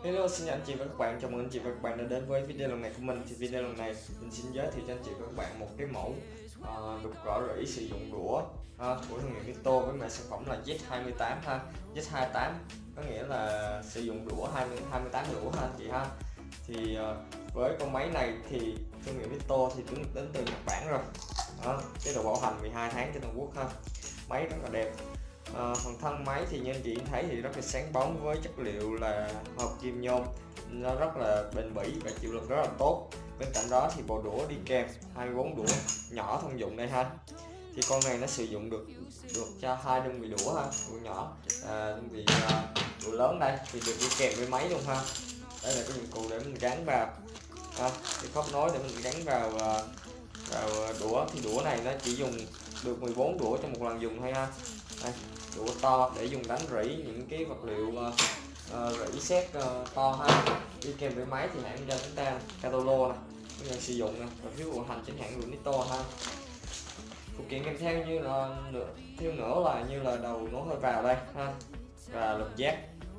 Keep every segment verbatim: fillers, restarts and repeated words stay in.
Hello, xin chào anh chị và các bạn, chào mừng anh chị và các bạn đã đến với video lần này của mình. Thì video lần này mình xin giới thiệu cho anh chị và các bạn một cái mẫu uh, đục gõ rỉ sử dụng đũa uh, của thương hiệu Mito với mã sản phẩm là Z hai mươi tám ha, Z hai mươi tám có nghĩa là sử dụng đũa hai mươi, hai mươi tám đũa ha anh chị ha. Thì uh, với con máy này thì thương hiệu Mito thì đến, đến từ Nhật Bản rồi. Đó, chế độ bảo hành mười hai tháng trên toàn quốc ha. Máy rất là đẹp. À, phần thân máy thì như anh chị thấy thì rất là sáng bóng với chất liệu là hợp kim nhôm, nó rất là bền bỉ và chịu lực rất là tốt. Bên cạnh đó thì bộ đũa đi kèm hai mươi bốn đũa nhỏ thông dụng đây ha. Thì con này nó sử dụng được được cho hai đơn vị đũa ha, đũa nhỏ, à, đơn vị à, đũa lớn đây thì được đi kèm với máy luôn ha. Đây là cái dụng cụ để mình gắn vào, à, cái khớp nối để mình gắn vào vào đũa. Thì đũa này nó chỉ dùng được mười bốn đũa trong một lần dùng thôi ha. Đây, đũa to để dùng đánh rỉ những cái vật liệu uh, uh, rỉ sét uh, to ha. Đi kèm với máy thì hãng cho chúng ta Catalo này, cái người sử dụng này, và phiếu vận hành chính hãng Mito ha. Phụ kiện kèm theo như là nữa, thêm nữa là như là đầu nối hơi vào đây ha, và lục giác.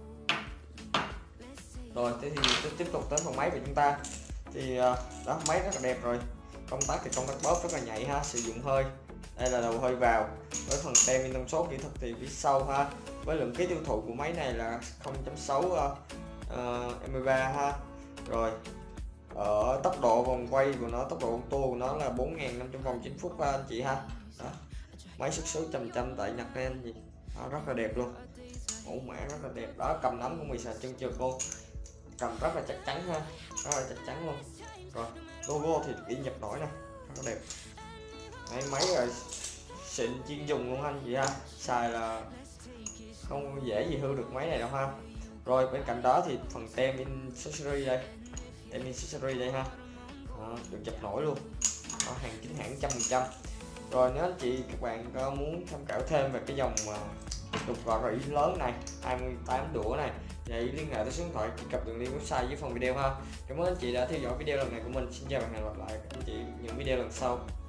Rồi thế thì tiếp tục tới phần máy của chúng ta. Thì uh, đó, máy rất là đẹp rồi, công tắc thì công tắc bóp rất là nhạy ha, sử dụng hơi. Đây là đầu hơi vào với phần tem in thông số kỹ thuật thì phía sau ha. Với lượng khí tiêu thụ của máy này là không phẩy sáu uh, em pê ba ha. Rồi ở tốc độ vòng quay của nó, tốc độ auto của nó là bốn nghìn năm trăm vòng trên phút ha anh chị ha. Đó, máy xuất xứ trăm trăm tại Nhật này anh chị. Đó, rất là đẹp luôn, mẫu mã rất là đẹp. Đó, cầm nắm cũng bị sạch chân trượt luôn, cầm rất là chắc chắn ha, rất là chắc chắn luôn. Rồi logo thì in nhập nổi nè, rất là đẹp. Đấy, máy rồi xịn chuyên dùng luôn anh chị ha, xài là không dễ gì hư được máy này đâu ha. Rồi bên cạnh đó thì phần tem in accessory đây, tem in accessory đây ha. Đó, được dập nổi luôn. Đó, hàng chính hãng trăm phần trăm. Rồi nếu anh chị các bạn có muốn tham khảo thêm về cái dòng đục gõ rỉ lớn này hai mươi tám đũa này thì hãy liên hệ tới số điện thoại truy cập đường link website dưới phần video ha. Cảm ơn anh chị đã theo dõi video lần này của mình. Xin chào và hẹn gặp lại anh chị những video lần sau.